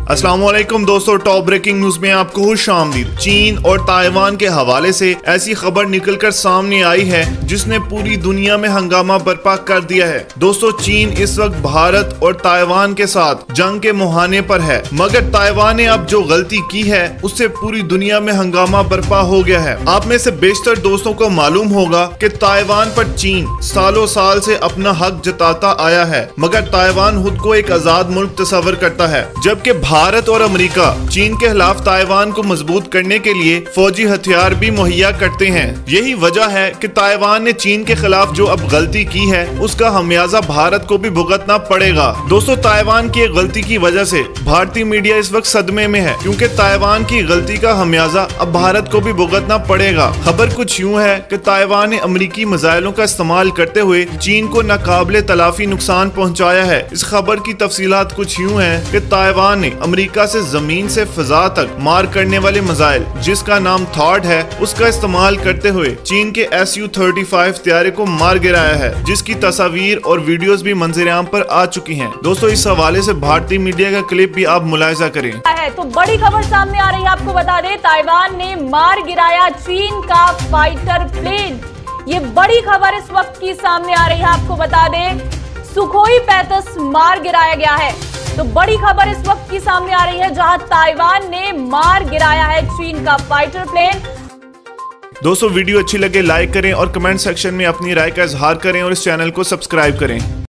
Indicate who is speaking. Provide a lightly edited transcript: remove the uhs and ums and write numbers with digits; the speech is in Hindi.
Speaker 1: अस्सलाम वालेकुम दोस्तों, टॉप ब्रेकिंग न्यूज में आपको खुशामदीद। चीन और ताइवान के हवाले से ऐसी खबर निकलकर सामने आई है जिसने पूरी दुनिया में हंगामा बर्पा कर दिया है। दोस्तों, चीन इस वक्त भारत और ताइवान के साथ जंग के मुहाने पर है, मगर ताइवान ने अब जो गलती की है उससे पूरी दुनिया में हंगामा बर्पा हो गया है। आप में से बेशतर दोस्तों को मालूम होगा कि ताइवान पर चीन सालों साल से अपना हक जताता आया है, मगर ताइवान खुद को एक आजाद मुल्क तस्वर करता है, जबकि भारत और अमेरिका चीन के खिलाफ ताइवान को मजबूत करने के लिए फौजी हथियार भी मुहैया करते हैं। यही वजह है कि ताइवान ने चीन के खिलाफ जो अब गलती की है उसका खमियाजा भारत को भी भुगतना पड़ेगा। दोस्तों, ताइवान की गलती की वजह से भारतीय मीडिया इस वक्त सदमे में है, क्योंकि ताइवान की गलती का खमियाजा अब भारत को भी भुगतना पड़ेगा। खबर कुछ यूँ है कि ताइवान ने अमेरिकी मिसाइलों का इस्तेमाल करते हुए चीन को नाकाबिले तलाफी नुकसान पहुँचाया है। इस खबर की तफसीलात कुछ यूँ है कि ताइवान ने अमेरिका से जमीन से फिजा तक मार करने वाले मिसाइल जिसका नाम थॉड है उसका इस्तेमाल करते हुए चीन के Su-35 तैयारे को मार गिराया है, जिसकी तस्वीर और वीडियोस भी मंजर-ए-आम पर आ चुकी हैं। दोस्तों, इस हवाले से भारतीय मीडिया का क्लिप भी आप मुलाहिजा करें।
Speaker 2: तो बड़ी खबर सामने आ रही है, आपको बता दें ताइवान ने मार गिराया चीन का फाइटर प्लेन। ये बड़ी खबर इस वक्त की सामने आ रही है, आपको बता दें सुखोई 35 मार गिराया गया है। तो बड़ी खबर इस वक्त की सामने आ रही है जहां ताइवान ने मार गिराया है चीन का फाइटर प्लेन।
Speaker 1: दोस्तों, वीडियो अच्छी लगे लाइक करें और कमेंट सेक्शन में अपनी राय का इजहार करें और इस चैनल को सब्सक्राइब करें।